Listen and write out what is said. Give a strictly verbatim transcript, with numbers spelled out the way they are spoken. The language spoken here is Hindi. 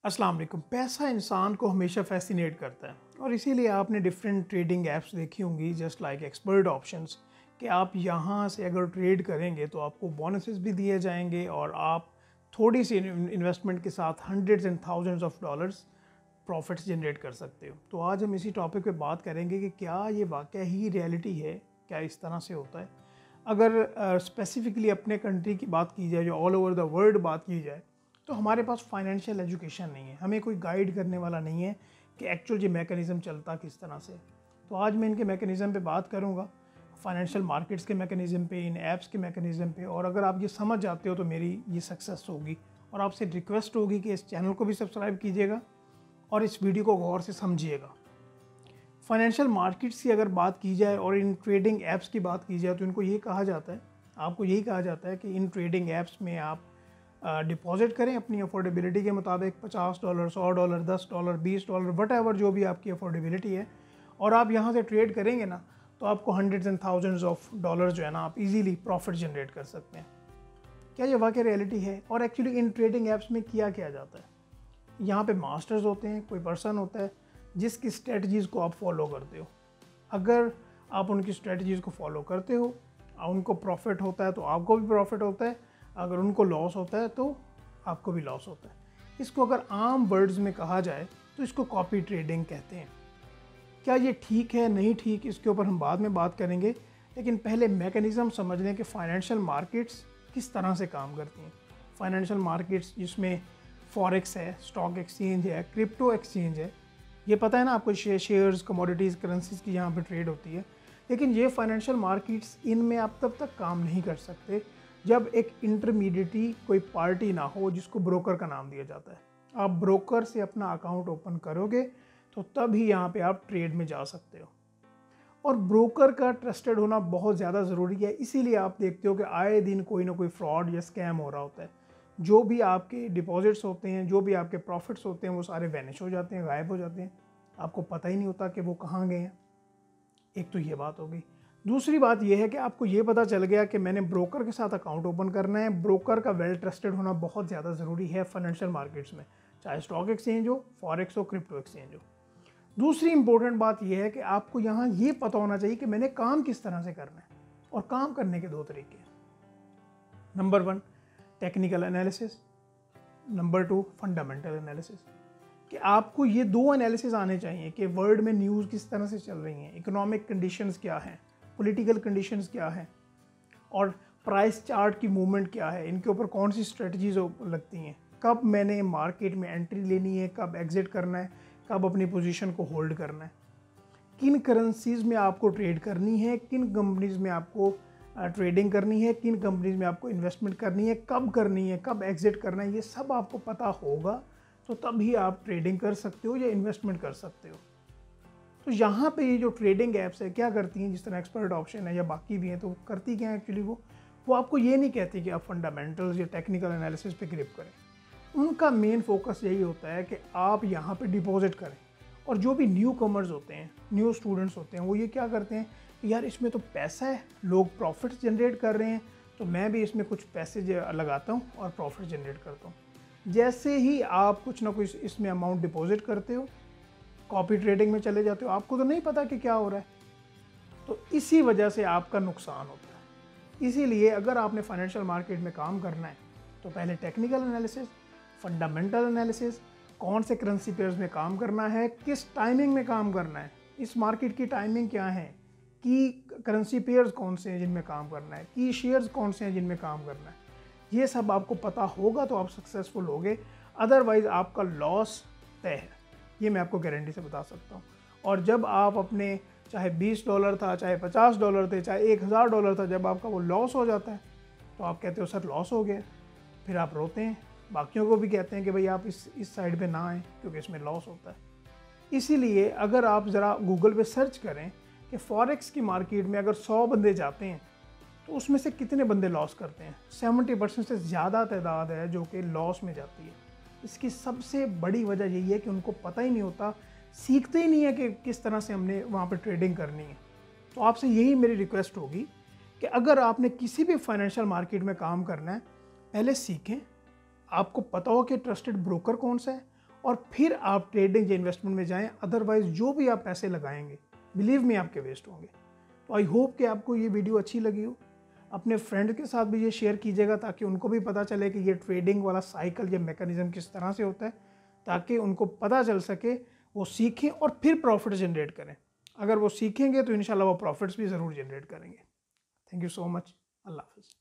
अस्सलाम वालेकुम। पैसा इंसान को हमेशा फैसिनेट करता है और इसीलिए आपने डिफरेंट ट्रेडिंग ऐप्स देखी होंगी जस्ट लाइक एक्सपर्ट ऑप्शंस कि आप यहाँ से अगर ट्रेड करेंगे तो आपको बोनसेस भी दिए जाएंगे और आप थोड़ी सी इन्वेस्टमेंट के साथ hundreds and thousands of dollars profits generate कर सकते हो। तो आज हम इसी टॉपिक पे बात करेंगे कि क्या ये वाकई ही रियलिटी है, क्या इस तरह से होता है। अगर स्पेसिफिकली uh, अपने कंट्री की बात की जाए, जो ऑल ओवर द वर्ल्ड बात की जाए, तो हमारे पास फाइनेंशियल एजुकेशन नहीं है, हमें कोई गाइड करने वाला नहीं है कि एक्चुअल ये मैकेनिज़्म चलता किस तरह से। तो आज मैं इनके मैकेनिज़्म पे बात करूँगा, फाइनेंशियल मार्केट्स के मैकेनिज़्म पे, इन ऐप्स के मैकेनिज़्म पे। और अगर आप ये समझ जाते हो तो मेरी ये सक्सेस होगी। और आपसे रिक्वेस्ट होगी कि इस चैनल को भी सब्सक्राइब कीजिएगा और इस वीडियो को गौर से समझिएगा। फाइनेंशियल मार्केट्स की अगर बात की जाए और इन ट्रेडिंग ऐप्स की बात की जाए तो इनको ये कहा जाता है, आपको यही कहा जाता है कि इन ट्रेडिंग ऐप्स में आप डिपॉजिट uh, करें अपनी अफोर्डेबिलिटी के मुताबिक, पचास डॉलर, सौ डॉलर, दस डॉलर, बीस डॉलर, वट एवर जो भी आपकी अफोर्डेबिलिटी है, और आप यहाँ से ट्रेड करेंगे ना तो आपको hundreds and thousands of dollar जो है ना आप इजीली प्रॉफिट जनरेट कर सकते हैं। क्या ये वाकई रियलिटी है? और एक्चुअली इन ट्रेडिंग ऐप्स में किया क्या जाता है, यहाँ पे मास्टर्स होते हैं, कोई पर्सन होता है जिसकी स्ट्रेटजीज़ को आप फॉलो करते हो। अगर आप उनकी स्ट्रेटजीज़ को फॉलो करते हो, उनको प्रॉफिट होता है तो आपको भी प्रॉफिट होता है, अगर उनको लॉस होता है तो आपको भी लॉस होता है। इसको अगर आम वर्ड्स में कहा जाए तो इसको कॉपी ट्रेडिंग कहते हैं। क्या ये ठीक है, नहीं ठीक, इसके ऊपर हम बाद में बात करेंगे, लेकिन पहले मैकेनिज़्म समझ लें कि फ़ाइनेंशियल मार्केट्स किस तरह से काम करती हैं। फ़ाइनेंशियल मार्केट्स जिसमें फॉरेक्स है, स्टॉक एक्सचेंज है, क्रिप्टो एक्सचेंज है, ये पता है ना आपको, शेयर्स, कमोडिटीज़, करेंसीज की यहाँ पर ट्रेड होती है। लेकिन ये फाइनेंशियल मार्केट्स, इनमें आप तब तक काम नहीं कर सकते जब एक इंटरमीडिएटी कोई पार्टी ना हो जिसको ब्रोकर का नाम दिया जाता है। आप ब्रोकर से अपना अकाउंट ओपन करोगे तो तब ही यहाँ पे आप ट्रेड में जा सकते हो। और ब्रोकर का ट्रस्टेड होना बहुत ज़्यादा ज़रूरी है, इसीलिए आप देखते हो कि आए दिन कोई ना कोई फ्रॉड या स्कैम हो रहा होता है। जो भी आपके डिपॉजिट्स होते हैं, जो भी आपके प्रॉफिट्स होते हैं, वो सारे वैनिश हो जाते हैं, गायब हो जाते हैं, आपको पता ही नहीं होता कि वो कहाँ गए हैं। एक तो ये बात हो गई। दूसरी बात यह है कि आपको ये पता चल गया कि मैंने ब्रोकर के साथ अकाउंट ओपन करना है। ब्रोकर का वेल ट्रस्टेड होना बहुत ज़्यादा ज़रूरी है फाइनेंशियल मार्केट्स में, चाहे स्टॉक एक्सचेंज हो, फॉरेक्स हो, क्रिप्टो एक्सचेंज हो। दूसरी इंपॉर्टेंट बात यह है कि आपको यहाँ ये पता होना चाहिए कि मैंने काम किस तरह से करना है। और काम करने के दो तरीके हैं, number one technical analysis, number two fundamental analysis. कि आपको ये दो एनालिसिस आने चाहिए कि वर्ल्ड में न्यूज़ किस तरह से चल रही हैं, इकोनॉमिक कंडीशंस क्या हैं, पॉलिटिकल कंडीशंस क्या हैं, और प्राइस चार्ट की मूवमेंट क्या है, इनके ऊपर कौन सी स्ट्रेटजीज लगती हैं, कब मैंने मार्केट में एंट्री लेनी है, कब एग्जिट करना है, कब अपनी पोजीशन को होल्ड करना है, किन करेंसीज में आपको ट्रेड करनी है, किन कंपनीज में आपको ट्रेडिंग करनी है, किन कंपनीज में आपको इन्वेस्टमेंट करनी है, कब करनी है, कब एग्जिट करना है, ये सब आपको पता होगा तो तभी आप ट्रेडिंग कर सकते हो या इन्वेस्टमेंट कर सकते हो। तो यहाँ पे ये जो ट्रेडिंग ऐप्स है क्या करती हैं, जिस तरह एक्सपर्ट ऑप्शन है या बाकी भी हैं, तो करती क्या है एक्चुअली, वो वो आपको ये नहीं कहती कि आप फंडामेंटल्स या टेक्निकल एनालिसिस पे ग्रिप करें। उनका मेन फोकस यही होता है कि आप यहाँ पे डिपॉजिट करें। और जो भी न्यू कमर्स होते हैं, न्यू स्टूडेंट्स होते हैं, वो ये क्या करते हैं कि यार इसमें तो पैसा है, लोग प्रॉफिट्स जनरेट कर रहे हैं, तो मैं भी इसमें कुछ पैसे लगाता हूँ और प्रॉफिट जनरेट करता हूँ। जैसे ही आप कुछ ना कुछ इसमें अमाउंट डिपॉजिट करते हो, कॉपी ट्रेडिंग में चले जाते हो, आपको तो नहीं पता कि क्या हो रहा है, तो इसी वजह से आपका नुकसान होता है। इसीलिए अगर आपने फाइनेंशियल मार्केट में काम करना है तो पहले टेक्निकल एनालिसिस, फंडामेंटल एनालिसिस, कौन से करेंसी पेयर्स में काम करना है, किस टाइमिंग में काम करना है, इस मार्केट की टाइमिंग क्या है, कि करेंसी पेयर्स कौन से हैं जिनमें काम करना है, की शेयर्स कौन से हैं जिनमें काम करना है, ये सब आपको पता होगा तो आप सक्सेसफुल होगे। अदरवाइज़ आपका लॉस तय है, ये मैं आपको गारंटी से बता सकता हूँ। और जब आप अपने, चाहे बीस डॉलर था, चाहे पचास डॉलर थे, चाहे एक हज़ार डॉलर था, जब आपका वो लॉस हो जाता है तो आप कहते हो सर लॉस हो गया, फिर आप रोते हैं, बाकियों को भी कहते हैं कि भाई आप इस इस साइड पे ना आएँ क्योंकि इसमें लॉस होता है। इसीलिए अगर आप ज़रा गूगल पे सर्च करें कि फॉरेक्स की मार्केट में अगर सौ बंदे जाते हैं तो उसमें से कितने बंदे लॉस करते हैं, सत्तर परसेंट से ज़्यादा तादाद है जो कि लॉस में जाती है। इसकी सबसे बड़ी वजह यही है कि उनको पता ही नहीं होता, सीखते ही नहीं है कि किस तरह से हमने वहाँ पर ट्रेडिंग करनी है। तो आपसे यही मेरी रिक्वेस्ट होगी कि अगर आपने किसी भी फाइनेंशियल मार्केट में काम करना है, पहले सीखें, आपको पता हो कि ट्रस्टेड ब्रोकर कौन सा है और फिर आप ट्रेडिंग या इन्वेस्टमेंट में जाएं। अदरवाइज जो भी आप पैसे लगाएंगे बिलीव मी आपके वेस्ट होंगे। तो आई होप कि आपको ये वीडियो अच्छी लगी हो। अपने फ्रेंड के साथ भी ये शेयर कीजिएगा ताकि उनको भी पता चले कि ये ट्रेडिंग वाला साइकिल या मैकेनिज्म किस तरह से होता है, ताकि उनको पता चल सके, वो सीखें और फिर प्रॉफिट जनरेट करें। अगर वो सीखेंगे तो इंशाल्लाह वो प्रॉफिट्स भी ज़रूर जनरेट करेंगे। Thank you so much. अल्लाह हाफ़िज़।